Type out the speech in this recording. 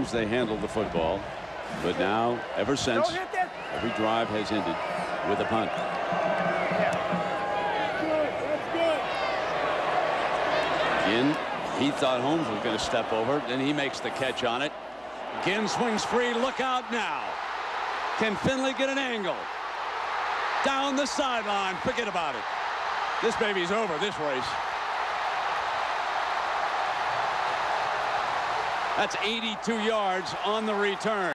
as they handled the football. But now, ever since, every drive has ended with a punt. Ginn, he thought Holmes was going to step over. Then he makes the catch on it. Ginn swings free. Look out now. Can Finley get an angle? Down the sideline. Forget about it. This baby's over, this race. That's 82 yards on the return.